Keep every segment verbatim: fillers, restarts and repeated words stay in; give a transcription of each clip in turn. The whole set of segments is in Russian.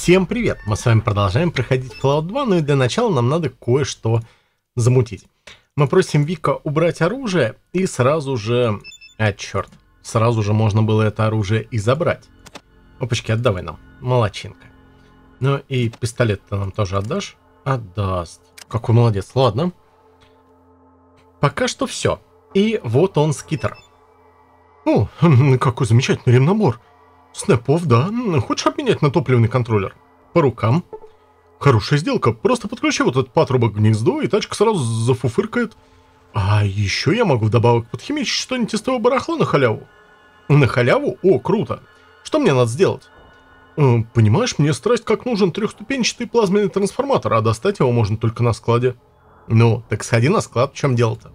Всем привет! Мы с вами продолжаем проходить Fallout два, ну и для начала нам надо кое-что замутить. Мы просим Вика убрать оружие, и сразу же... А, черт. Сразу же можно было это оружие и забрать. Опачки, отдавай нам. Молодчинка. Ну и пистолет ты нам тоже отдашь? Отдаст. Какой молодец. Ладно. Пока что все. И вот он, скитер. О, какой замечательный ремнабор. Снэпов, да. Хочешь обменять на топливный контроллер? По рукам. Хорошая сделка. Просто подключи вот этот патрубок к гнезду, и тачка сразу зафуфыркает. А еще я могу вдобавок подхимичить что-нибудь из твоего барахла на халяву. На халяву? О, круто. Что мне надо сделать? Э, понимаешь, мне страсть как нужен трехступенчатый плазменный трансформатор, а достать его можно только на складе. Ну, так сходи на склад, в чем дело-то?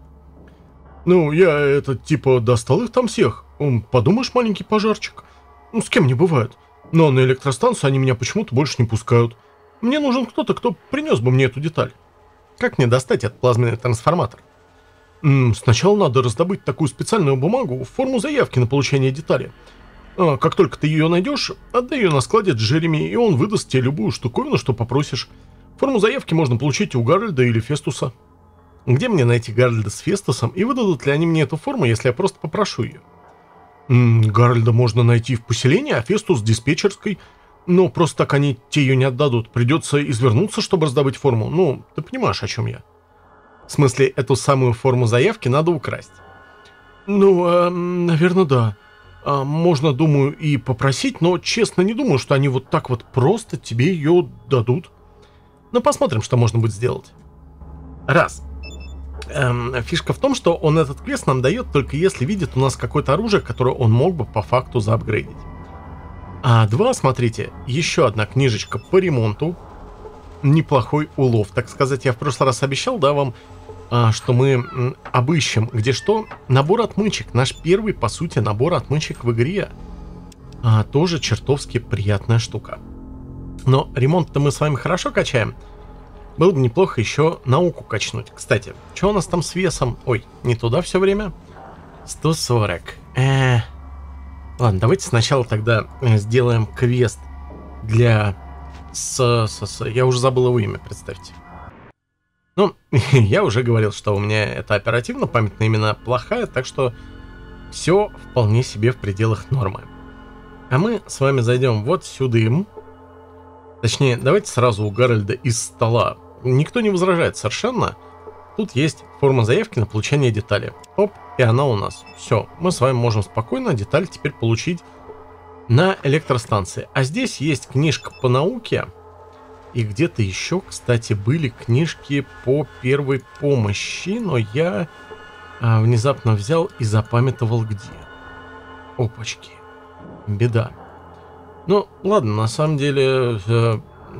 Ну, я, это, типа, достал их там всех. Подумаешь, маленький пожарчик. Ну, с кем не бывает. Но на электростанцию они меня почему-то больше не пускают. Мне нужен кто-то, кто принес бы мне эту деталь. Как мне достать этот плазменный трансформатор? М-м, сначала надо раздобыть такую специальную бумагу, форму заявки на получение детали. А, как только ты ее найдешь, отдай ее на складе Джереми, и он выдаст тебе любую штуковину, что попросишь. Форму заявки можно получить у Гарольда или Фестуса. Где мне найти Гарольда с Фестусом, и выдадут ли они мне эту форму, если я просто попрошу ее? М-м, Гарольда можно найти в поселении, а Фестус в диспетчерской. Но просто так они тебе ее не отдадут. Придется извернуться, чтобы раздобыть форму. Ну, ты понимаешь, о чем я. В смысле, эту самую форму заявки надо украсть. Ну, э, наверное, да. А, можно, думаю, и попросить, но честно не думаю, что они вот так вот просто тебе ее дадут. Ну, посмотрим, что можно будет сделать. Раз. Эм, фишка в том, что он этот квест нам дает только если видит у нас какое-то оружие, которое он мог бы по факту заапгрейдить. А два, смотрите, еще одна книжечка по ремонту. Неплохой улов, так сказать. Я в прошлый раз обещал, да, вам, а, что мы м, обыщем, где что. Набор отмычек. Наш первый, по сути, набор отмычек в игре. А, тоже чертовски приятная штука. Но ремонт-то мы с вами хорошо качаем. Было бы неплохо еще науку качнуть. Кстати, что у нас там с весом? Ой, не туда все время. сто сорок. Э-э. Ладно, давайте сначала тогда сделаем квест для... С, с, с... Я уже забыл его имя, представьте. Ну, я уже говорил, что у меня это оперативно, память на имена плохая, так что все вполне себе в пределах нормы. А мы с вами зайдем вот сюда им. Точнее, давайте сразу у Гарольда из стола. Никто не возражает совершенно. Тут есть форма заявки на получение детали. Оп, и она у нас. Все, мы с вами можем спокойно деталь теперь получить на электростанции. А здесь есть книжка по науке. И где-то еще, кстати, были книжки по первой помощи. Но я а, внезапно взял и запамятовал где. Опачки. Беда. Ну, ладно, на самом деле э,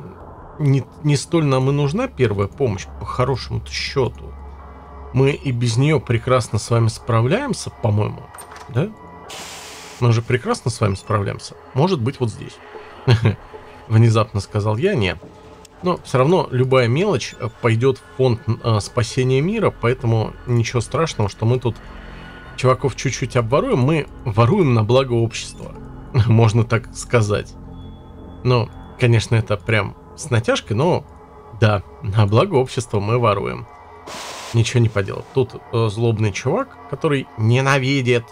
не, не столь нам и нужна первая помощь, по хорошему-то счету. Мы и без нее прекрасно с вами справляемся, по-моему, да? Мы же прекрасно с вами справляемся. Может быть, вот здесь. Внезапно сказал я, нет. Но все равно любая мелочь пойдет в фонд э, спасения мира, поэтому ничего страшного, что мы тут чуваков чуть-чуть обворуем. Мы воруем на благо общества. Можно так сказать. Ну, конечно, это прям с натяжкой, но да, на благо общества мы воруем. Ничего не поделать. Тут э, злобный чувак, который ненавидит.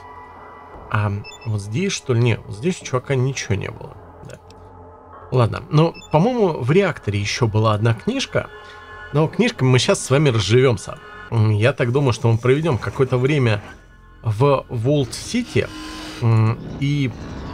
А вот здесь, что ли? Нет, вот здесь у чувака ничего не было. Да. Ладно, ну, по-моему, в реакторе еще была одна книжка. Но книжками мы сейчас с вами разживемся. Я так думаю, что мы проведем какое-то время в Волт-Сити. И...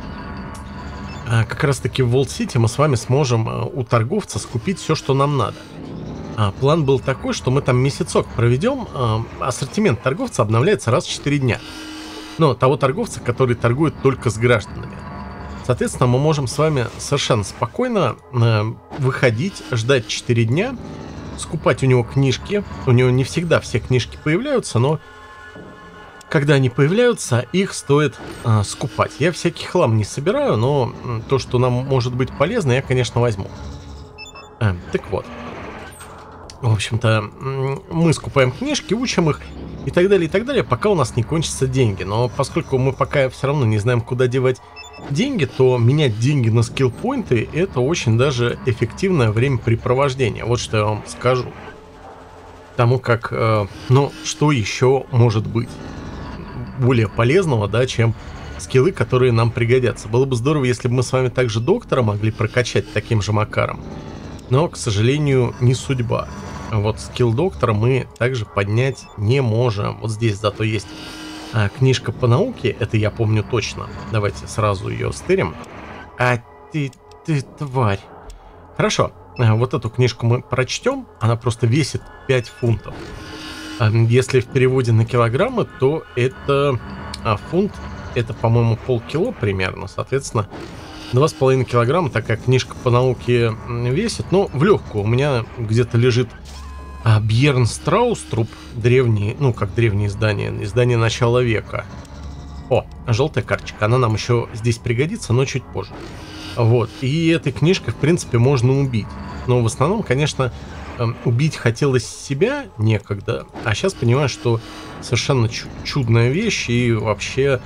как раз таки в Волт-Сити мы с вами сможем у торговца скупить все, что нам надо. А, план был такой, что мы там месяцок проведем. А, ассортимент торговца обновляется раз в четыре дня. Но того торговца, который торгует только с гражданами. Соответственно, мы можем с вами совершенно спокойно а, выходить, ждать четыре дня, скупать у него книжки. У него не всегда все книжки появляются, но... когда они появляются, их стоит э, скупать. Я всякий хлам не собираю, но э, то, что нам может быть полезно, я, конечно, возьму. Э, так вот. В общем-то, э, мы скупаем книжки, учим их и так далее, и так далее, пока у нас не кончатся деньги. Но поскольку мы пока все равно не знаем, куда девать деньги, то менять деньги на скиллпоинты — это очень даже эффективное времяпрепровождение. Вот что я вам скажу. Потому как, э, ну, что еще может быть более полезного, да, чем скиллы, которые нам пригодятся. Было бы здорово, если бы мы с вами также доктора могли прокачать таким же макаром. Но, к сожалению, не судьба. Вот скилл доктора мы также поднять не можем. Вот здесь зато есть а, книжка по науке, это я помню точно. Давайте сразу ее стырим. А ты, ты тварь. Хорошо, а, вот эту книжку мы прочтем. Она просто весит пять фунтов. А, если в переводе на килограммы, то это а, фунт, это, по-моему, полкило примерно. Соответственно, два с половиной килограмма такая книжка по науке весит. Но в легкую. У меня где-то лежит а, Бьерн Страуструп, древний, ну как древнее издание, издание начала века. О, желтая карточка. Она нам еще здесь пригодится, но чуть позже. Вот. И этой книжкой, в принципе, можно убить. Но в основном, конечно, убить хотелось себя некогда. А сейчас понимаю, что совершенно чудная вещь. И вообще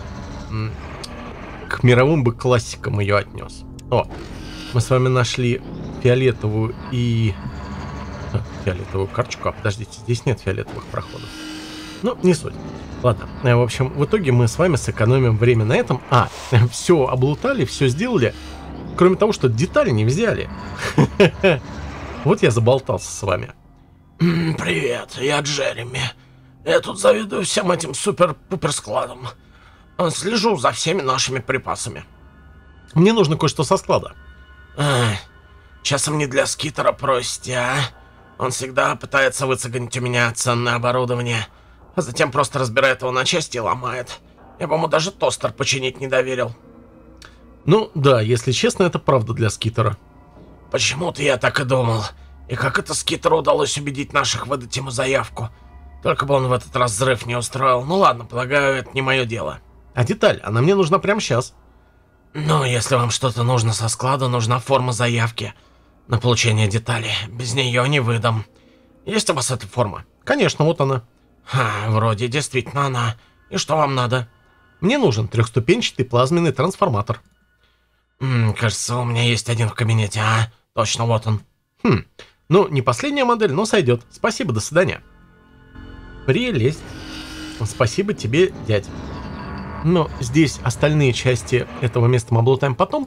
к мировым бы классикам ее отнес. О, мы с вами нашли фиолетовую и... А, фиолетовую карточку. А, подождите, здесь нет фиолетовых проходов. Ну, не суть. Ладно, в общем, в итоге мы с вами сэкономим время на этом. А, все облутали, все сделали. Кроме того, что детали не взяли. Вот я заболтался с вами. Привет, я Джереми. Я тут завидую всем этим супер-пупер складом. Слежу за всеми нашими припасами. Мне нужно кое-что со склада. Эх, часом не для Скитера просите, а? Он всегда пытается выцегонить у меня ценное оборудование, а затем просто разбирает его на части и ломает. Я бы ему даже тостер починить не доверил. Ну да, если честно, это правда для Скитера. Почему-то я так и думал. И как это Скитеру удалось убедить наших выдать ему заявку? Только бы он в этот раз взрыв не устроил. Ну ладно, полагаю, это не мое дело. А деталь, она мне нужна прямо сейчас. Ну, если вам что-то нужно со склада, нужна форма заявки на получение детали. Без нее не выдам. Есть у вас эта форма? Конечно, вот она. Ха, вроде действительно она. И что вам надо? Мне нужен трехступенчатый плазменный трансформатор. М, кажется, у меня есть один в кабинете, а? Точно, вот он. Хм, ну, не последняя модель, но сойдет. Спасибо, до свидания. Прелесть. Спасибо тебе, дядь. Но здесь остальные части этого места мы облутаем потом.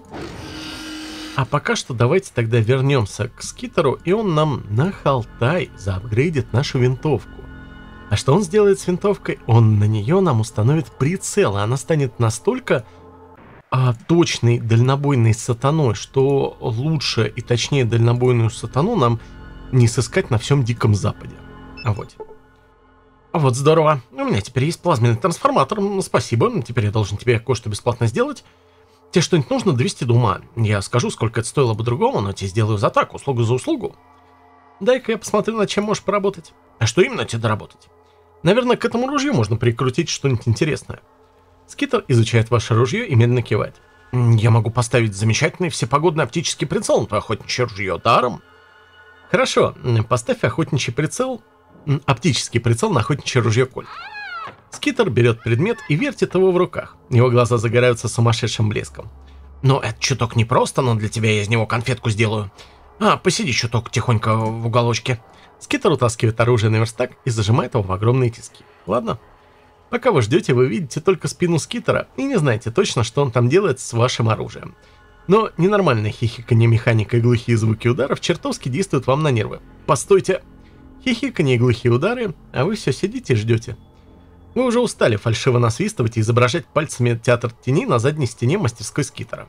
А пока что давайте тогда вернемся к Скитеру, и он нам на Халтай заапгрейдит нашу винтовку. А что он сделает с винтовкой? Он на нее нам установит прицел, и она станет настолько а, точной дальнобойной сатаной, что лучше и точнее дальнобойную сатану нам не сыскать на всем Диком Западе. А вот. Вот здорово. У меня теперь есть плазменный трансформатор. Спасибо. Теперь я должен тебе кое-что бесплатно сделать. Тебе что-нибудь нужно довести до ума. Я скажу, сколько это стоило бы другому, но тебе сделаю за так, услугу за услугу. Дай-ка я посмотрю, над чем можешь поработать. А что именно тебе доработать? Наверное, к этому ружью можно прикрутить что-нибудь интересное. Скитер изучает ваше ружье и медленно кивает. Я могу поставить замечательный всепогодный оптический прицел на твое охотничье ружье даром. Хорошо, поставь охотничий прицел... Оптический прицел на охотничье ружье Кольт. Скитер берет предмет и вертит его в руках. Его глаза загораются сумасшедшим блеском. Но это чуток непросто, но для тебя я из него конфетку сделаю. А, посиди чуток тихонько в уголочке. Скитер утаскивает оружие на верстак и зажимает его в огромные тиски. Ладно. Пока вы ждете, вы видите только спину Скитера и не знаете точно, что он там делает с вашим оружием. Но ненормальное хихиканье механика и глухие звуки ударов чертовски действуют вам на нервы. Постойте. Хихиканье и глухие удары, а вы все сидите и ждете. Вы уже устали фальшиво насвистывать и изображать пальцами театр теней на задней стене мастерской Скитера.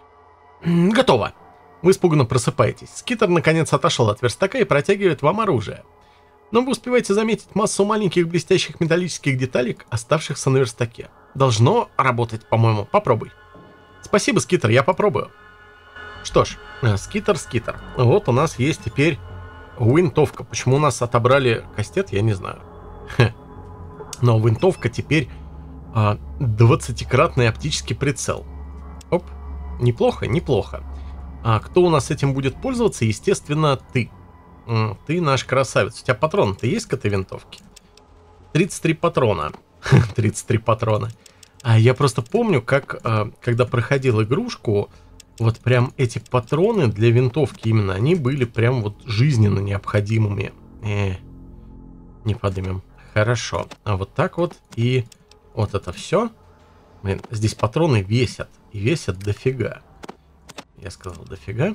Готово. Вы испуганно просыпаетесь. Скитер наконец отошел от верстака и протягивает вам оружие. Но вы успеваете заметить массу маленьких блестящих металлических деталек, оставшихся на верстаке. Должно работать, по-моему. Попробуй. Спасибо, Скитер, я попробую. Что ж, Скитер, Скитер. Вот у нас есть теперь винтовка. Почему у нас отобрали кастет, я не знаю. Хе. Но винтовка теперь а, двадцатикратный оптический прицел. Оп. Неплохо, неплохо. А кто у нас этим будет пользоваться? Естественно, ты. Ты наш красавец. У тебя патрон-то есть к этой винтовке? тридцать три патрона. тридцать три патрона. А я просто помню, как, а, когда проходил игрушку, вот прям эти патроны для винтовки именно, они были прям вот жизненно необходимыми. Э, не подымем. Хорошо. А вот так вот и вот это все. Блин, здесь патроны весят. И весят дофига. Я сказал дофига.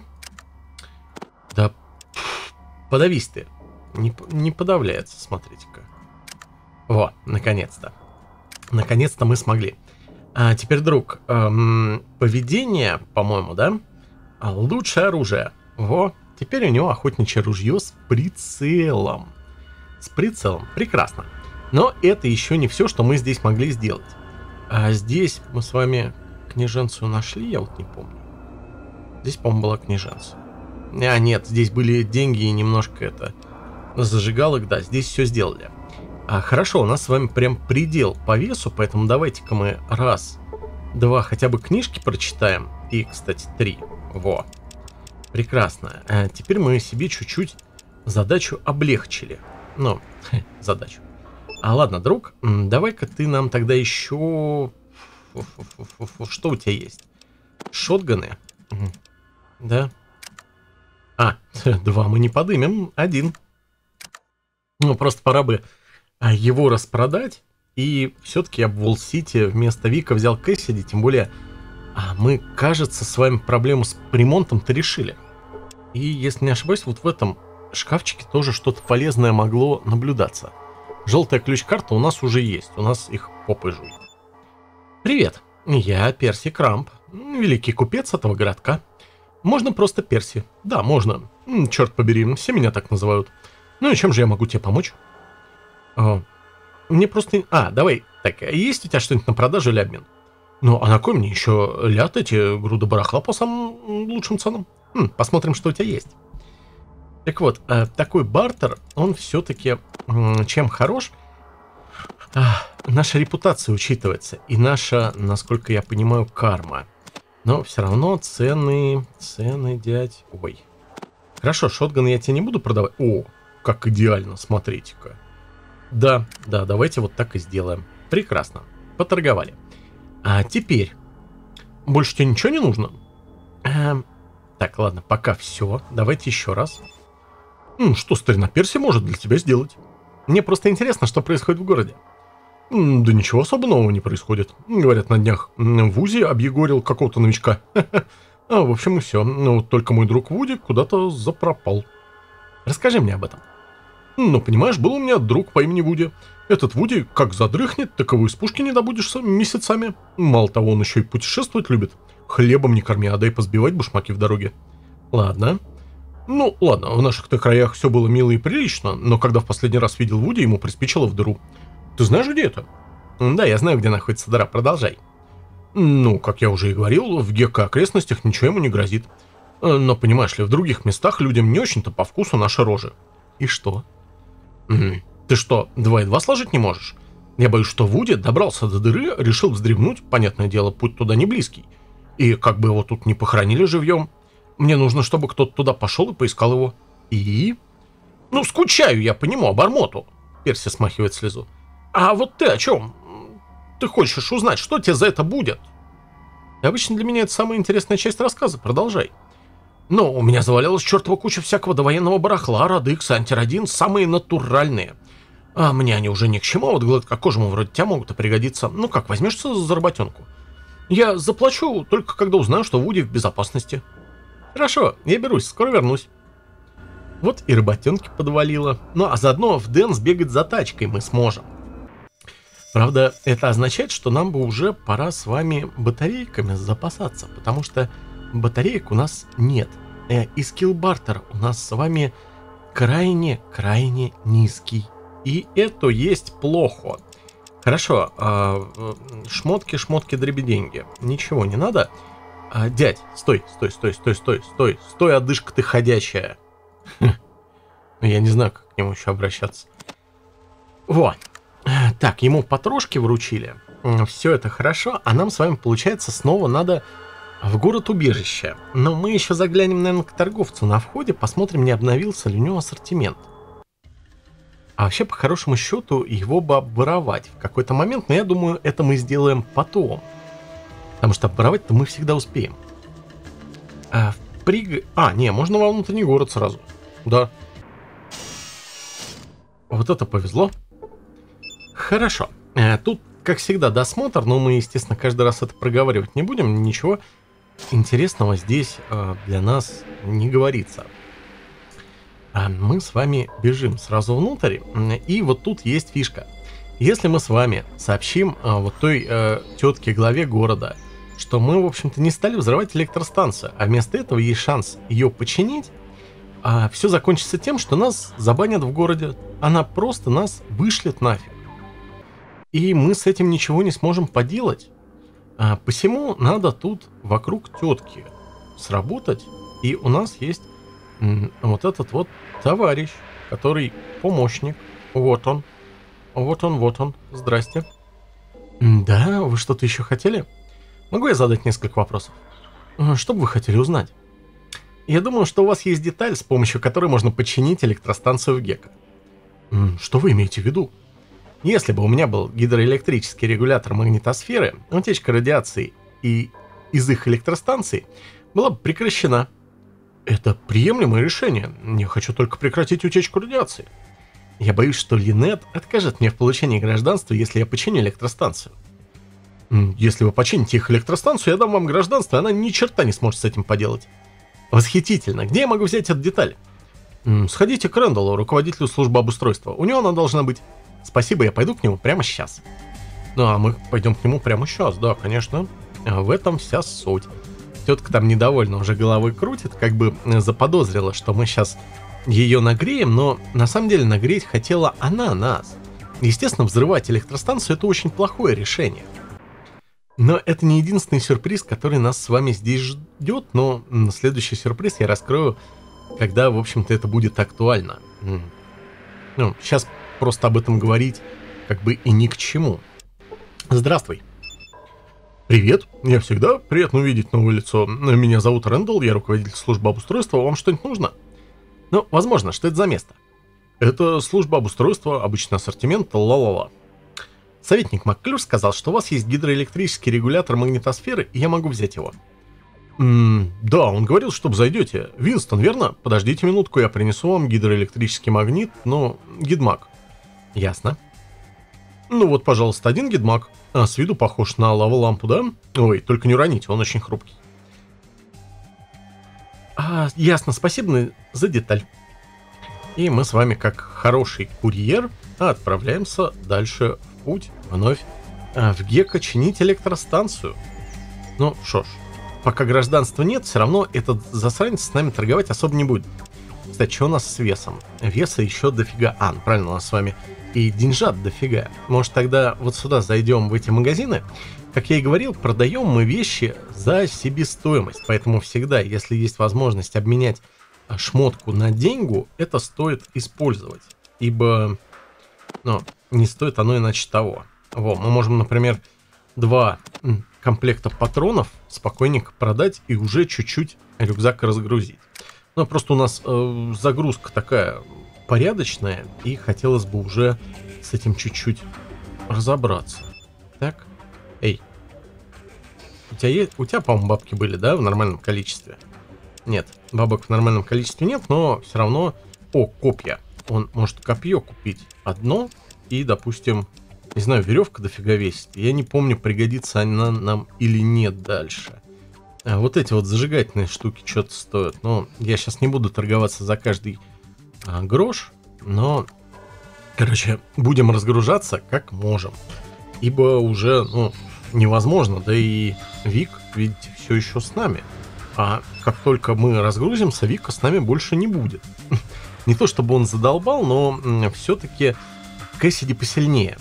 Да, пфф, подавись ты. Не, не подавляется, смотрите-ка. Во, наконец-то. Наконец-то мы смогли. А теперь, друг, эм, поведение, по-моему, да? А лучшее оружие. Во, теперь у него охотничье ружье с прицелом. С прицелом. Прекрасно. Но это еще не все, что мы здесь могли сделать. А здесь мы с вами княженцию нашли, я вот не помню. Здесь, по-моему, была княженция. А, нет, здесь были деньги и немножко это... зажигалок, да, здесь все сделали. А, хорошо, у нас с вами прям предел по весу, поэтому давайте-ка мы раз, два, хотя бы книжки прочитаем. И, кстати, три. Во. Прекрасно. А теперь мы себе чуть-чуть задачу облегчили. Ну, задачу. А ладно, друг, давай-ка ты нам тогда еще... Что у тебя есть? Шотганы? Да. А, два мы не подымем, один. Ну, просто пора бы его распродать. И все-таки я в Уолл-Сити вместо Вика взял Кэссиди. Тем более, а мы, кажется, с вами проблему с ремонтом-то решили. И, если не ошибаюсь, вот в этом шкафчике тоже что-то полезное могло наблюдаться. Желтая ключ-карта у нас уже есть. У нас их попой жует. Привет, я Перси Крамп, великий купец этого городка. Можно просто Перси. Да, можно. Черт побери, все меня так называют. Ну и чем же я могу тебе помочь? А, мне просто... А, давай, так, есть у тебя что-нибудь на продажу или обмен? Ну, а на кой мне еще ляд эти груды барахла по самым лучшим ценам? Хм, посмотрим, что у тебя есть. Так вот, такой бартер, он все-таки чем хорош? А, наша репутация учитывается. И наша, насколько я понимаю, карма. Но все равно цены, цены, дядь... Ой. Хорошо, шотган я тебе не буду продавать. О, как идеально, смотрите-ка. Да, да, давайте вот так и сделаем. Прекрасно, поторговали. А теперь, больше тебе ничего не нужно? Эм, так, ладно, пока все. Давайте еще раз. М, что старина Перси может для тебя сделать? Мне просто интересно, что происходит в городе. Да ничего особо нового не происходит. Говорят, на днях Вузи объегорил какого-то новичка. А, в общем, и все. Ну, только мой друг Вуди куда-то запропал. Расскажи мне об этом. Ну, понимаешь, был у меня друг по имени Вуди. Этот Вуди как задрыхнет, так его из пушки не добудешься месяцами. Мало того, он еще и путешествовать любит. Хлебом не корми, а дай позбивать башмаки в дороге. Ладно. Ну, ладно, в наших-то краях все было мило и прилично, но когда в последний раз видел Вуди, ему приспичило в дыру. Ты знаешь, где это? Да, я знаю, где находится дыра, продолжай. Ну, как я уже и говорил, в Гекко-окрестностях ничего ему не грозит. Но, понимаешь ли, в других местах людям не очень-то по вкусу наши рожи. И что? М-м, ты что, два и два сложить не можешь? Я боюсь, что Вуди добрался до дыры, решил вздремнуть, понятное дело, путь туда не близкий. И как бы его тут не похоронили живьем. Мне нужно, чтобы кто-то туда пошел и поискал его. И? Ну, скучаю я по нему, обормоту. Перси смахивает слезу. А вот ты о чем? Ты хочешь узнать, что тебе за это будет? И обычно для меня это самая интересная часть рассказа. Продолжай. Ну, у меня завалялась чертова куча всякого довоенного барахла, Радыкс, Антирадин, самые натуральные. А мне они уже ни к чему, а вот гладкокожему вроде тебя могут и пригодиться. Ну как, возьмешься за работенку? Я заплачу только когда узнаю, что Вуди в безопасности. Хорошо, я берусь, скоро вернусь. Вот и работенки подвалило. Ну а заодно в Дэн сбегать за тачкой мы сможем. Правда, это означает, что нам бы уже пора с вами батарейками запасаться, потому что батареек у нас нет. И скилл-бартер у нас с вами крайне-крайне низкий. И это есть плохо. Хорошо, шмотки, шмотки, дребеденьги. Ничего не надо. А, дядь, стой, стой, стой, стой, стой, стой, стой, одышка ты ходячая. Я не знаю, как к нему еще обращаться. Вот. Так, ему потрошки вручили. Все это хорошо, а нам с вами, получается, снова надо в город-убежище. Но мы еще заглянем, наверное, к торговцу на входе, посмотрим, не обновился ли у него ассортимент. А вообще, по хорошему счету, его бы обворовать в какой-то момент, но я думаю, это мы сделаем потом. Потому что обворовать-то мы всегда успеем. А, в приг... а, не, можно во внутренний город сразу. Да. Вот это повезло. Хорошо. А, тут, как всегда, досмотр, но мы, естественно, каждый раз это проговаривать не будем. Ничего интересного здесь а, для нас не говорится. А мы с вами бежим сразу внутрь, и вот тут есть фишка. Если мы с вами сообщим а, вот той а, тетке главе города, что мы, в общем-то, не стали взрывать электростанцию, а вместо этого есть шанс ее починить, а все закончится тем, что нас забанят в городе. Она просто нас вышлет нафиг. И мы с этим ничего не сможем поделать. А посему надо тут вокруг тетки сработать, и у нас есть вот этот вот товарищ, который помощник. Вот он. Вот он, вот он. Здрасте. Да, вы что-то еще хотели? Могу я задать несколько вопросов? Что бы вы хотели узнать? Я думаю, что у вас есть деталь, с помощью которой можно починить электростанцию в Гекко. Что вы имеете в виду? Если бы у меня был гидроэлектрический регулятор магнитосферы, утечка радиации и из их электростанций была бы прекращена. Это приемлемое решение. Я хочу только прекратить утечку радиации. Я боюсь, что Линет откажет мне в получении гражданства, если я починю электростанцию. Если вы почините их электростанцию, я дам вам гражданство, и она ни черта не сможет с этим поделать. Восхитительно. Где я могу взять эту деталь? Сходите к Рэндаллу, руководителю службы обустройства. У него она должна быть. Спасибо, я пойду к нему прямо сейчас. Ну, а мы пойдем к нему прямо сейчас, да, конечно. В этом вся суть. Тетка там недовольна, уже головой крутит, как бы заподозрила, что мы сейчас ее нагреем, но на самом деле нагреть хотела она нас. Естественно, взрывать электростанцию — это очень плохое решение. Но это не единственный сюрприз, который нас с вами здесь ждет, но следующий сюрприз я раскрою, когда, в общем-то, это будет актуально. Ну, сейчас просто об этом говорить как бы и ни к чему. Здравствуй. Привет, я всегда приятно увидеть новое лицо. Меня зовут Рэндалл, я руководитель службы обустройства. Вам что-нибудь нужно? Ну, возможно, что это за место? Это служба обустройства, обычный ассортимент, ла-ла-ла. Советник МакКлюш сказал, что у вас есть гидроэлектрический регулятор магнитосферы, и я могу взять его. М-м, да, он говорил, что вы зайдете. Винстон, верно? Подождите минутку, я принесу вам гидроэлектрический магнит, ну, гидмаг. Ясно. Ну вот, пожалуйста, один гидмаг. А, с виду похож на лава-лампу, да? Ой, только не уроните, он очень хрупкий. А, ясно, спасибо за деталь. И мы с вами, как хороший курьер, отправляемся дальше в путь, вновь в Гекко чинить электростанцию. Ну, шо ж, пока гражданства нет, все равно этот засранец с нами торговать особо не будет. Кстати, что у нас с весом? Веса еще дофига. А, ну, правильно, у нас с вами и деньжат дофига. Может, тогда вот сюда зайдем, в эти магазины. Как я и говорил, продаем мы вещи за себестоимость. Поэтому всегда, если есть возможность обменять шмотку на деньгу, это стоит использовать. Ибо, ну, не стоит оно иначе того. Во, мы можем, например, два комплекта патронов спокойненько продать и уже чуть-чуть рюкзак разгрузить. Ну, просто у нас э, загрузка такая порядочная, и хотелось бы уже с этим чуть-чуть разобраться. Так, эй, у тебя, есть, у тебя, по-моему, бабки были, да, в нормальном количестве? Нет, бабок в нормальном количестве нет, но все равно... О, копья. Он может копье купить одно, и, допустим, не знаю, веревка дофига весит. Я не помню, пригодится она нам или нет дальше. А вот эти вот зажигательные штуки что-то стоят. Но я сейчас не буду торговаться за каждый а, грош. Но, короче, будем разгружаться как можем. Ибо уже, ну, невозможно. Да и Вик, видите, все еще с нами. А как только мы разгрузимся, Вика с нами больше не будет. Не то чтобы он задолбал, но все-таки Кэссиди посильнее.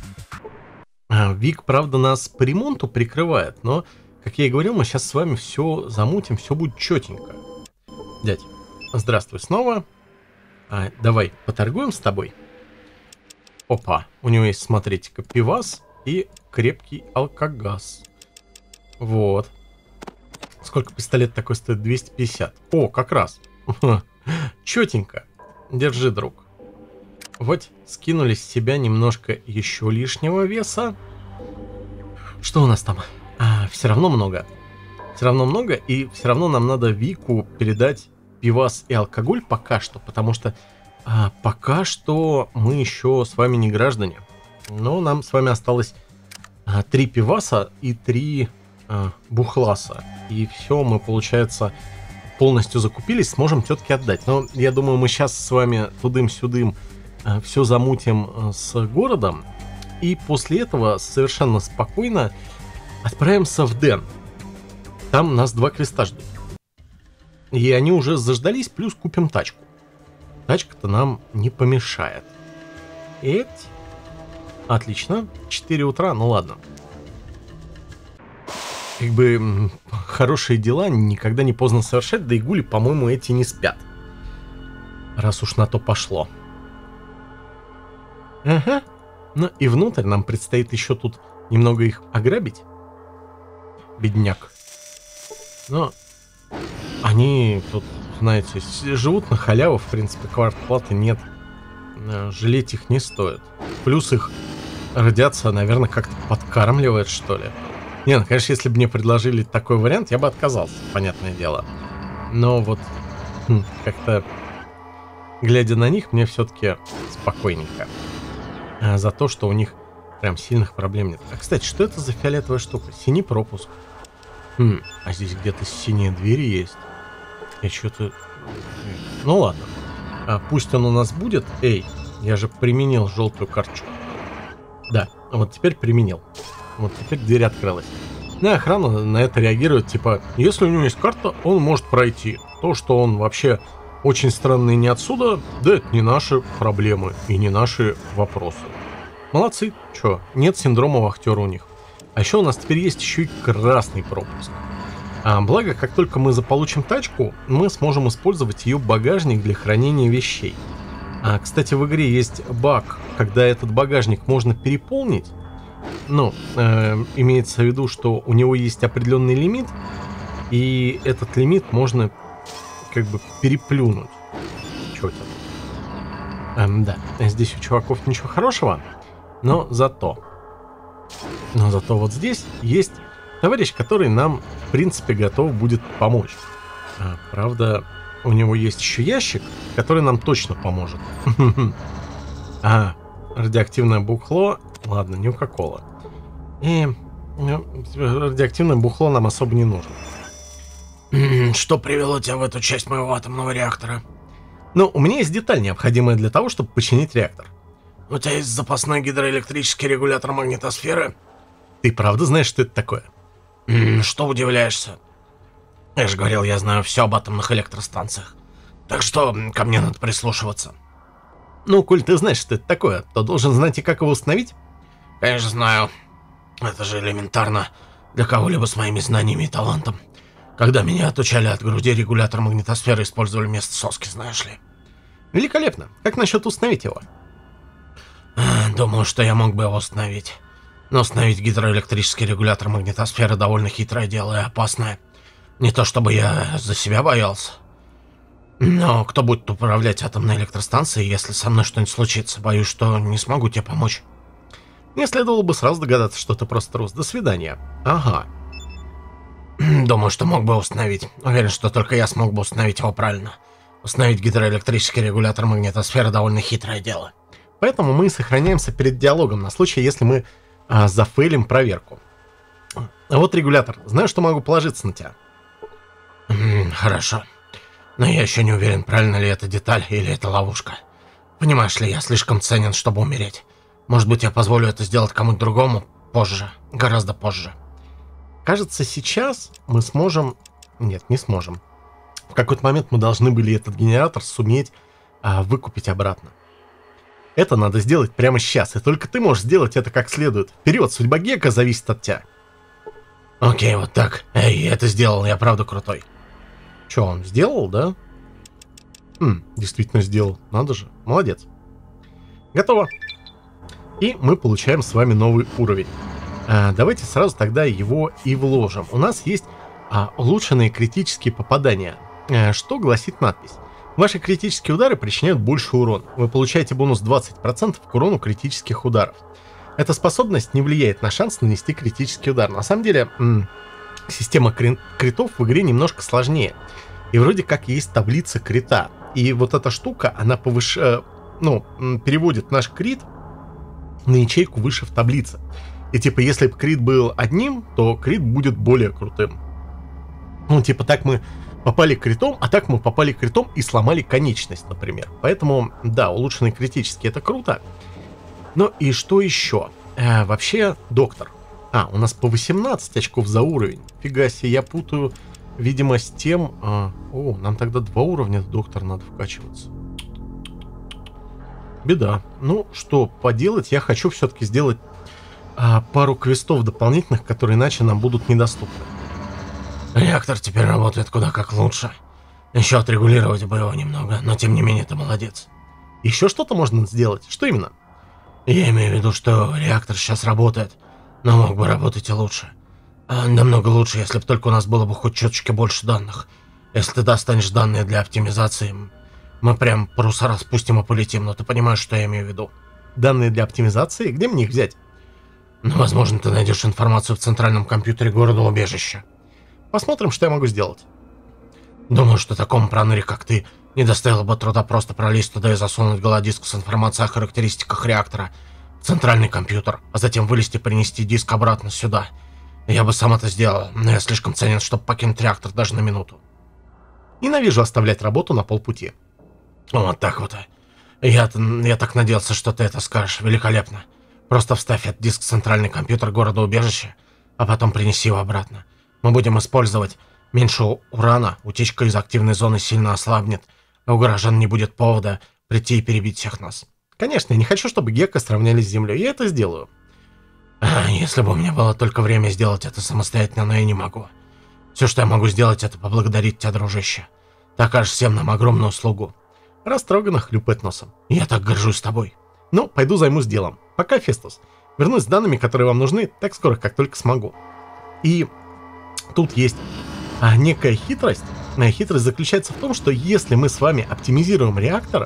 Вик, правда, нас по ремонту прикрывает, но, как я и говорил, мы сейчас с вами все замутим, все будет четенько. Дядь, здравствуй снова. А, давай поторгуем с тобой. Опа, у него есть, смотрите-ка, пивас и крепкий алкогаз. Вот. Сколько пистолет такой стоит? двести пятьдесят. О, как раз. Четенько. Держи, друг. Вот, скинули с себя немножко еще лишнего веса. Что у нас там? А, все равно много. Все равно много, и все равно нам надо Вику передать пивас и алкоголь пока что, потому что а, пока что мы еще с вами не граждане. Но нам с вами осталось а, три пиваса и три а, бухласа. И все, мы, получается, полностью закупились, сможем тетке отдать. Но я думаю, мы сейчас с вами тудым-сюдым а, все замутим а, с городом. И после этого совершенно спокойно отправимся в Дэн. Там нас два квеста ждут. И они уже заждались, плюс купим тачку. Тачка-то нам не помешает. Эть. Отлично. четыре утра, ну ладно. Как бы хорошие дела никогда не поздно совершать, да и гули, по-моему, эти не спят. Раз уж на то пошло. Ага. Ну и внутрь нам предстоит еще тут немного их ограбить. Бедняк. Но они тут, знаете, живут на халяву, в принципе, квартплаты нет. Жалеть их не стоит. Плюс их радиация, наверное, как-то подкармливает, что ли. Не, ну, конечно, если бы мне предложили такой вариант, я бы отказался, понятное дело. Но вот хм, как-то, глядя на них, мне все-таки спокойненько. А за то, что у них прям сильных проблем нет. А, кстати, что это за фиолетовая штука? Синий пропуск. Хм, а здесь где-то синие двери есть. Я что-то... Ну ладно. А, пусть он у нас будет. Эй, я же применил желтую карточку. Да, вот теперь применил. Вот теперь дверь открылась. На охрана на это реагирует, типа, если у него есть карта, он может пройти. То, что он вообще очень странный не отсюда, да это не наши проблемы и не наши вопросы. Молодцы, чё, нет синдрома вахтера у них. А еще у нас теперь есть еще и красный пропуск. А, благо, как только мы заполучим тачку, мы сможем использовать ее багажник для хранения вещей. А, кстати, в игре есть баг, когда этот багажник можно переполнить. Ну, э, имеется в виду, что у него есть определенный лимит, и этот лимит можно как бы переплюнуть. Чё это? Эм, да, здесь у чуваков ничего хорошего, но зато... Но зато вот здесь есть товарищ, который нам, в принципе, готов будет помочь. А, правда, у него есть еще ящик, который нам точно поможет. А, радиоактивное бухло. Ладно, не Кока-Кола. И ну, радиоактивное бухло нам особо не нужно. Что привело тебя в эту часть моего атомного реактора? Ну, у меня есть деталь, необходимая для того, чтобы починить реактор. У тебя есть запасной гидроэлектрический регулятор магнитосферы? Ты правда знаешь, что это такое? Что удивляешься? Я же говорил, я знаю все об атомных электростанциях. Так что ко мне надо прислушиваться. Ну, коль ты знаешь, что это такое, то должен знать и как его установить. Конечно, знаю. Это же элементарно для кого-либо с моими знаниями и талантом. Когда меня отучали от груди, регулятор магнитосферы использовали вместо соски, знаешь ли. Великолепно. Как насчет установить его? Думаю, что я мог бы его установить. Но установить гидроэлектрический регулятор магнитосферы довольно хитрое дело и опасное. Не то чтобы я за себя боялся. Но кто будет управлять атомной электростанцией, если со мной что-нибудь случится? Боюсь, что не смогу тебе помочь. Мне следовало бы сразу догадаться, что ты просто трус. До свидания. Ага. Думаю, что мог бы установить. Уверен, что только я смог бы установить его правильно. Установить гидроэлектрический регулятор магнитосферы довольно хитрое дело. Поэтому мы сохраняемся перед диалогом на случай, если мы а, зафейлим проверку. А вот регулятор. Знаю, что могу положиться на тебя. Хорошо. Но я еще не уверен, правильно ли это деталь или это ловушка. Понимаешь ли, я слишком ценен, чтобы умереть. Может быть, я позволю это сделать кому-то другому позже, гораздо позже. Кажется, сейчас мы сможем... Нет, не сможем. В какой-то момент мы должны были этот генератор суметь а, выкупить обратно. Это надо сделать прямо сейчас, и только ты можешь сделать это как следует. Вперед, судьба Гека зависит от тебя. Окей, вот так. Эй, я это сделал, я правда крутой. Че, он сделал, да? Хм, действительно сделал. Надо же, молодец. Готово. И мы получаем с вами новый уровень. А, давайте сразу тогда его и вложим. У нас есть а, улучшенные критические попадания. А, что гласит надпись? Ваши критические удары причиняют больше урон. Вы получаете бонус двадцать процентов к урону критических ударов. Эта способность не влияет на шанс нанести критический удар. На самом деле, м- система кри- критов в игре немножко сложнее. И вроде как есть таблица крита. И вот эта штука, она повыш... ну, переводит наш крит на ячейку выше в таблице. И типа, если бы крит был одним, то крит будет более крутым. Ну, типа, так мы попали критом, а так мы попали критом и сломали конечность, например. Поэтому, да, улучшенный критический — это круто. Ну и что еще? Э, вообще, доктор. А, у нас по восемнадцать очков за уровень. Фига себе, я путаю, видимо, с тем... А, о, нам тогда два уровня в доктор надо вкачиваться. Беда. Ну, что поделать, я хочу все-таки сделать а, пару квестов дополнительных, которые иначе нам будут недоступны. Реактор теперь работает куда как лучше. Еще отрегулировать бы его немного, но тем не менее ты молодец. Еще что-то можно сделать? Что именно? Я имею в виду, что реактор сейчас работает, но мог бы работать и лучше. А намного лучше, если бы только у нас было бы хоть чуточки больше данных. Если ты достанешь данные для оптимизации, мы прям паруса распустим и полетим, но ты понимаешь, что я имею в виду. Данные для оптимизации? Где мне их взять? Ну, возможно, ты найдешь информацию в центральном компьютере города-убежища. Посмотрим, что я могу сделать. Думаю, что такому проныре, как ты, не доставило бы труда просто пролезть туда и засунуть голодиск с информацией о характеристиках реактора в центральный компьютер, а затем вылезти и принести диск обратно сюда. Я бы сам это сделал, но я слишком ценен, чтобы покинуть реактор даже на минуту. Ненавижу оставлять работу на полпути. Вот так вот. Я, я так надеялся, что ты это скажешь. Великолепно. Просто вставь этот диск в центральный компьютер города-убежища, а потом принеси его обратно. Мы будем использовать меньше урана, утечка из активной зоны сильно ослабнет, а у горожан не будет повода прийти и перебить всех нас. Конечно, я не хочу, чтобы Гекко сравнялись с Землей, я это сделаю. А, если бы у меня было только время сделать это самостоятельно, но я не могу. Все, что я могу сделать, это поблагодарить тебя, дружище. Ты окажешь всем нам огромную услугу. Растроганно хлюпает носом. Я так горжусь тобой. Ну, пойду займусь делом. Пока, Фестус. Вернусь с данными, которые вам нужны, так скоро, как только смогу. И тут есть а, некая хитрость. А, хитрость заключается в том, что если мы с вами оптимизируем реактор,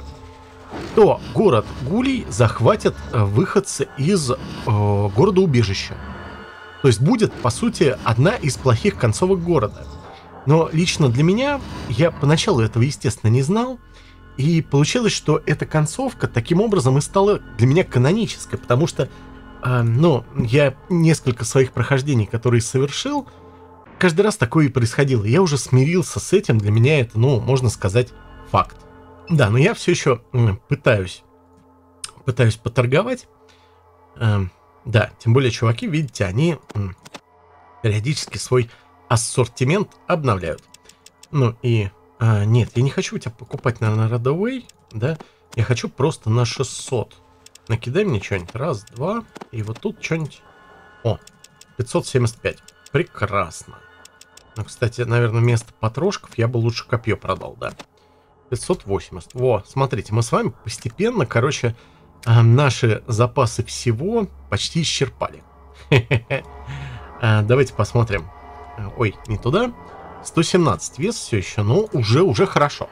то город Гулей захватят а, выходцы из а, города-убежища. То есть будет, по сути, одна из плохих концовок города. Но лично для меня, я поначалу этого, естественно, не знал, и получилось, что эта концовка таким образом и стала для меня канонической, потому что, э, ну, я несколько своих прохождений, которые совершил, каждый раз такое и происходило. Я уже смирился с этим, для меня это, ну, можно сказать, факт. Да, но я все еще э, пытаюсь, пытаюсь поторговать. Э, да, тем более, чуваки, видите, они э, периодически свой ассортимент обновляют. Ну и... А, нет, я не хочу у тебя покупать, наверное, Родовей, да? Я хочу просто на шестьсот. Накидай мне что-нибудь. Раз, два. И вот тут что-нибудь. О, пятьсот семьдесят пять. Прекрасно. Ну, кстати, наверное, вместо потрошков я бы лучше копье продал, да. пятьсот восемьдесят. Во, смотрите, мы с вами постепенно, короче, наши запасы всего почти исчерпали. Давайте посмотрим. Ой, не туда. сто семнадцать вес все еще, но уже, уже хорошо.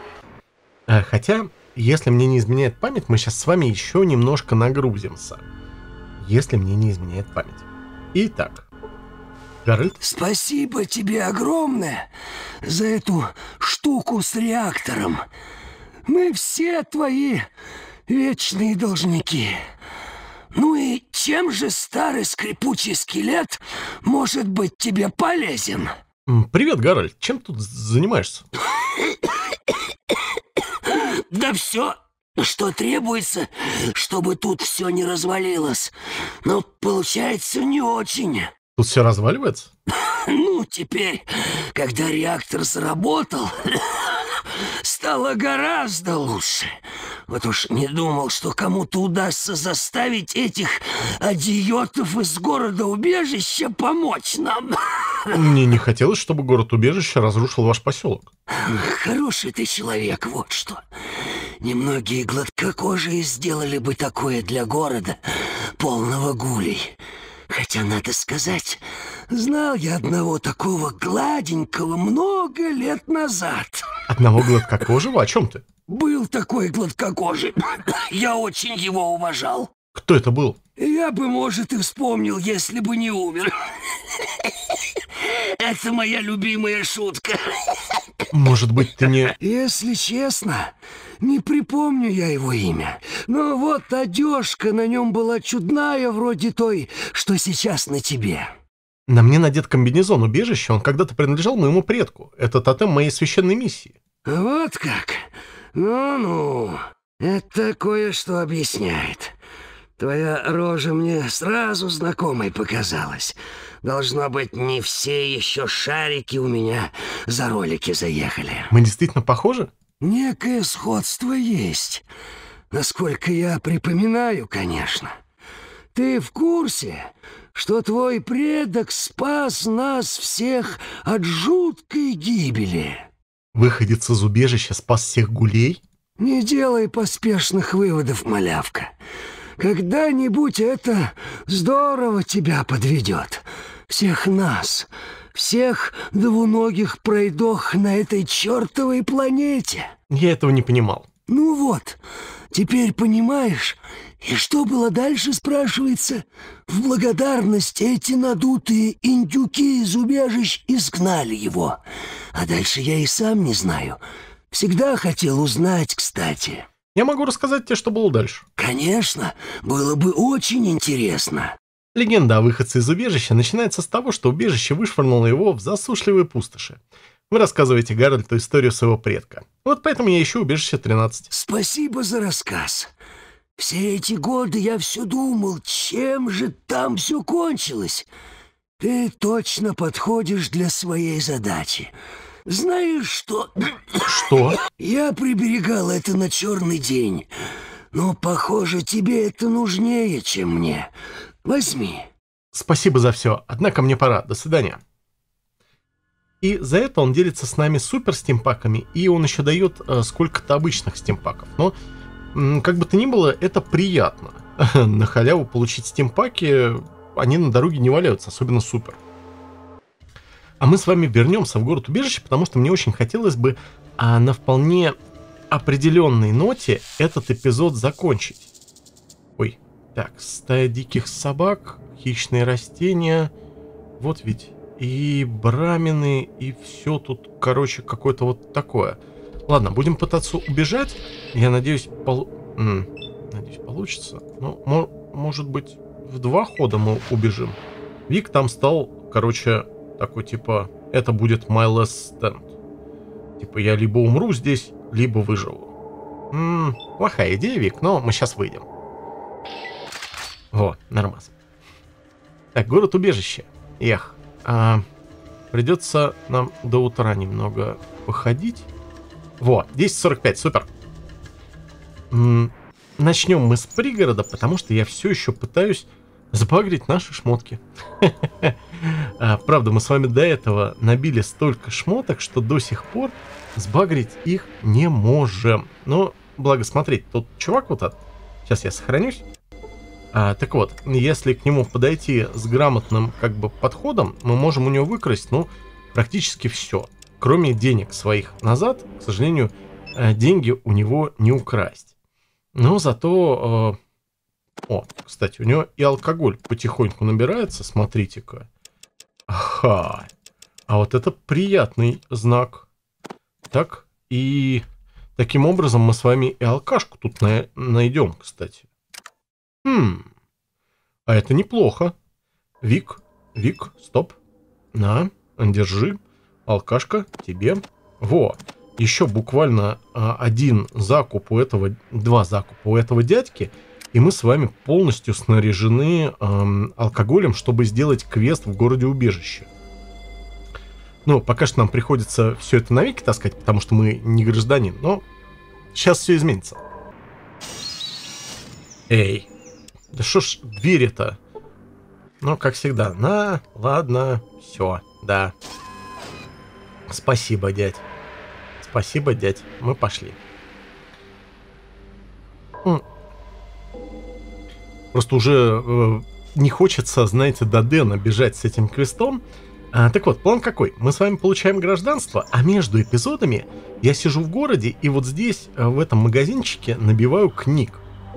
Хотя, если мне не изменяет память, мы сейчас с вами еще немножко нагрузимся. Если мне не изменяет память. Итак, Гарольд. Спасибо тебе огромное за эту штуку с реактором. Мы все твои вечные должники. Ну и чем же старый скрипучий скелет может быть тебе полезен? Привет, Гарольд. Чем тут занимаешься? Да все, что требуется, чтобы тут все не развалилось. Но получается не очень. Тут все разваливается? Ну, теперь, когда реактор заработал, стало гораздо лучше. Вот уж не думал, что кому-то удастся заставить этих адиотов из города-убежища помочь нам. Мне не хотелось, чтобы город-убежище разрушил ваш поселок. Хороший ты человек, вот что. Немногие гладкокожие сделали бы такое для города, полного гулей. Хотя, надо сказать, Знал я одного такого гладенького много лет назад. Одного гладкокожего? О чем ты? Был такой гладкокожий. Я очень его уважал. Кто это был? Я бы, может, и вспомнил, если бы не умер. Это моя любимая шутка. Может быть, ты не... Если честно, не припомню я его имя. Но вот одежка на нем была чудная, вроде той, что сейчас на тебе. На мне надет комбинезон убежища, он когда-то принадлежал моему предку. Это тотем моей священной миссии. Вот как? Ну-ну, это кое-что объясняет. Твоя рожа мне сразу знакомой показалась. Должно быть, не все еще шарики у меня за ролики заехали. Мы действительно похожи? Некое сходство есть. Насколько я припоминаю, конечно. Ты в курсе, что твой предок спас нас всех от жуткой гибели? Выходец из убежища спас всех гулей? Не делай поспешных выводов, малявка. Когда-нибудь это здорово тебя подведет. Всех нас, всех двуногих пройдох на этой чертовой планете. Я этого не понимал. Ну вот, теперь понимаешь. И что было дальше, спрашивается? В благодарность эти надутые индюки из убежищ изгнали его. А дальше я и сам не знаю. Всегда хотел узнать, кстати. Я могу рассказать тебе, что было дальше. Конечно, было бы очень интересно. Легенда о выходце из убежища начинается с того, что убежище вышвырнуло его в засушливые пустоши. Вы рассказываете Гарольду историю своего предка. Вот поэтому я ищу убежище тринадцать. Спасибо за рассказ. Все эти годы я все думал, чем же там все кончилось. Ты точно подходишь для своей задачи. Знаешь что? Что? Я приберегал это на черный день. Но, похоже, тебе это нужнее, чем мне. Возьми. Спасибо за все, однако мне пора. До свидания. И за это он делится с нами супер стимпаками, и он еще дает э, сколько-то обычных стимпаков. Но, м, как бы то ни было, это приятно. На халяву получить стимпаки, они на дороге не валяются, особенно супер. А мы с вами вернемся в город-убежище, потому что мне очень хотелось бы а, на вполне определенной ноте этот эпизод закончить. Ой, так, стая диких собак, хищные растения, вот ведь и брамины, и все тут, короче, какое-то вот такое. Ладно, будем пытаться убежать. Я надеюсь, пол... М, надеюсь получится. Ну, мо может быть, в два хода мы убежим. Вик там стал, короче... Такой типа, это будет my last stand. Типа, я либо умру здесь, либо выживу. М-м, плохая идея, Вик, но мы сейчас выйдем. Во, нормас. Так, город-убежище. Эх, а, придется нам до утра немного походить. Во, десять сорок пять, супер. М-м, начнем мы с пригорода, потому что я все еще пытаюсь сбагрить наши шмотки. Правда, мы с вами до этого набили столько шмоток, что до сих пор сбагрить их не можем. Но, благо, смотрите, тут чувак вот этот. Сейчас я сохранюсь. А, так вот, если к нему подойти с грамотным как бы подходом, мы можем у него выкрасть, ну, практически все. Кроме денег своих назад, к сожалению, деньги у него не украсть. Но зато... О, кстати, у него и алкоголь потихоньку набирается, смотрите-ка. Ага. А вот это приятный знак. Так, и таким образом мы с вами и алкашку тут на найдем, кстати. Хм. А это неплохо. Вик, Вик, стоп. На, держи. Алкашка, тебе. Во. Еще буквально а, один закуп у этого, два закупа у этого дядьки. И мы с вами полностью снаряжены эм, алкоголем, чтобы сделать квест в городе-убежище. Ну, пока что нам приходится все это навеки таскать, потому что мы не гражданин, но сейчас все изменится. Эй, да что ж двери-то? Ну, как всегда, на, ладно, все, да. Спасибо, дядь. Спасибо, дядь, мы пошли. Просто уже э, не хочется, знаете, до Дэна бежать с этим квестом. А, так вот, план какой? Мы с вами получаем гражданство, а между эпизодами я сижу в городе и вот здесь, в этом магазинчике, набиваю книг.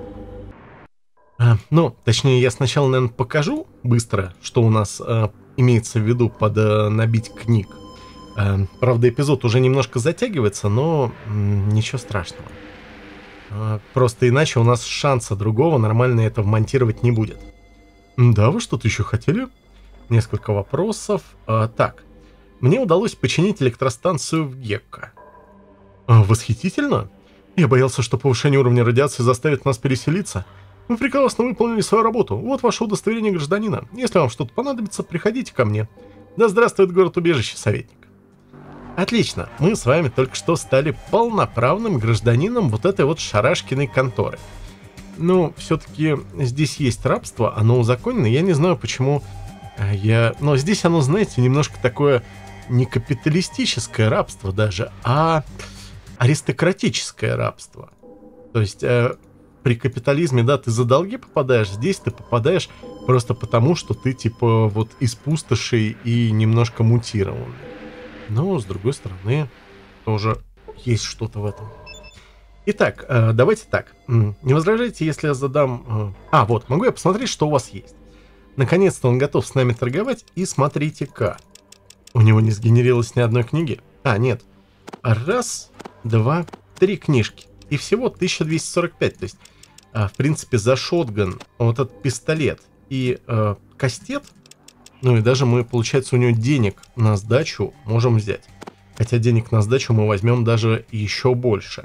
А, ну, точнее, я сначала, наверное, покажу быстро, что у нас а, имеется в виду под а, набить книг. А, правда, эпизод уже немножко затягивается, но м, ничего страшного. А, просто иначе у нас шанса другого нормально это вмонтировать не будет. Да, вы что-то еще хотели? Несколько вопросов. А, так, мне удалось починить электростанцию в Гекко. А, восхитительно. Я боялся, что повышение уровня радиации заставит нас переселиться. Вы прекрасно выполнили свою работу. Вот ваше удостоверение гражданина. Если вам что-то понадобится, приходите ко мне. Да здравствует город-убежище, советник. Отлично. Мы с вами только что стали полноправным гражданином вот этой вот шарашкиной конторы. Ну, все-таки здесь есть рабство, оно узаконено. Я не знаю, почему я... Но здесь оно, знаете, немножко такое не капиталистическое рабство даже, а аристократическое рабство. То есть э, при капитализме, да, ты за долги попадаешь, здесь ты попадаешь просто потому, что ты типа вот из пустоши и немножко мутированный. Но, с другой стороны, тоже есть что-то в этом. Итак, э, давайте так. Не возражайте, если я задам... Э... А, вот, могу я посмотреть, что у вас есть? Наконец-то он готов с нами торговать, и смотрите-ка. У него не сгенерилось ни одной книги. А, нет. Раз, два, три книжки. И всего тысяча двести сорок пять. То есть, э, в принципе, за шотган, вот этот пистолет и э, кастет, ну и даже мы, получается, у него денег на сдачу можем взять. Хотя денег на сдачу мы возьмем даже еще больше.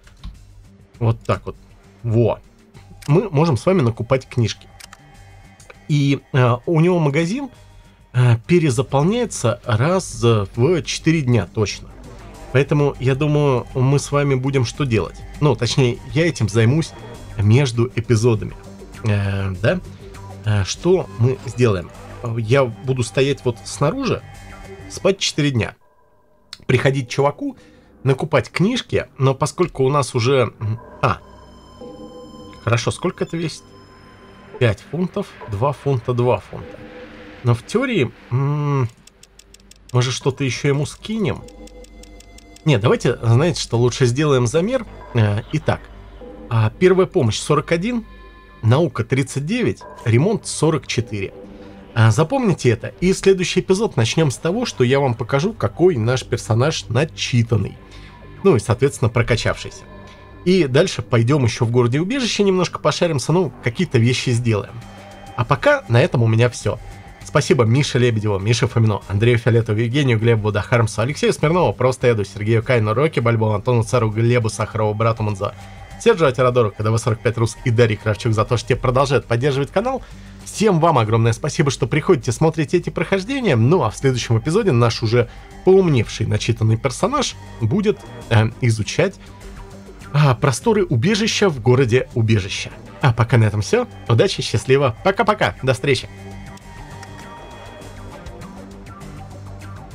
Вот так вот. Во. Мы можем с вами накупать книжки. И э, у него магазин э, перезаполняется раз в четыре дня точно. Поэтому, я думаю, мы с вами будем что делать? Ну, точнее, я этим займусь между эпизодами. Э, да? Э, что мы сделаем? Я буду стоять вот снаружи, спать четыре дня. Приходить чуваку, накупать книжки, но поскольку у нас уже... А, хорошо, сколько это весит? пять фунтов, два фунта, два фунта. Но в теории... М-м, может, что-то еще ему скинем? Не, давайте, знаете, что лучше сделаем замер. Э, итак, э, первая помощь сорок один, наука тридцать девять, ремонт сорок четыре. Э, запомните это. И следующий эпизод начнем с того, что я вам покажу, какой наш персонаж начитанный. Ну и, соответственно, прокачавшийся. И дальше пойдем еще в городе-убежище, немножко пошаримся, ну, какие-то вещи сделаем. А пока на этом у меня все. Спасибо Мише Лебедеву, Мише Фомину, Андрею Фиолетову, Евгению Глебу Дахармсу, Алексею Смирнову, Просто Эду, Сергею Кайну, Роке Бальбо, Антону Цару, Глебу Сахарову, Брату Мунзо, Сержу Атирадору, КДВ сорок пять Рус и Дарье Кравчук за то, что те продолжают поддерживать канал. Всем вам огромное спасибо, что приходите, смотрите эти прохождения. Ну а в следующем эпизоде наш уже поумневший, начитанный персонаж будет э, изучать э, просторы убежища в городе убежища. А пока на этом все. Удачи, счастливо, пока-пока, до встречи.